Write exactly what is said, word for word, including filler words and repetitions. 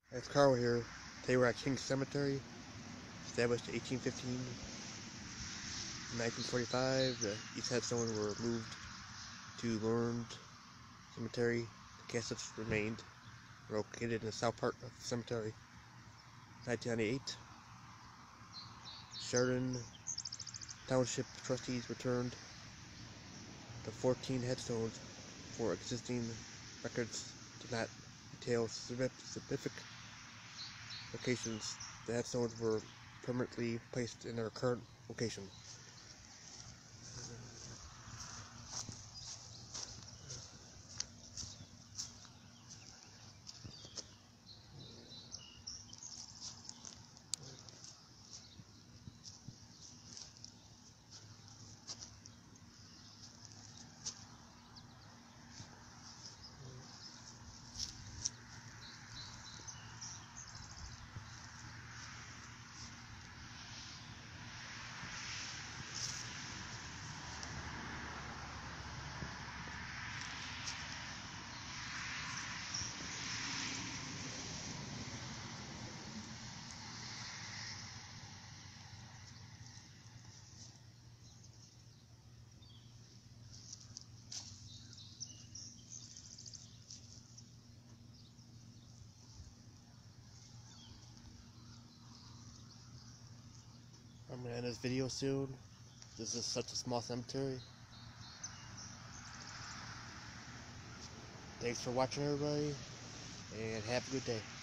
It's Carl here. Today we're at King's Cemetery, established in eighteen fifteen. In nineteen forty-five, the east headstones were moved to Lorne Cemetery. The caskets remained, located in the south part of the cemetery. nineteen ninety-eight, Chardon Township trustees returned the fourteen headstones for existing records did not detail specific locations. The headstones were permanently placed in their current location. I'm going to end this video soon. This is such a small cemetery. Thanks for watching, everybody, and have a good day.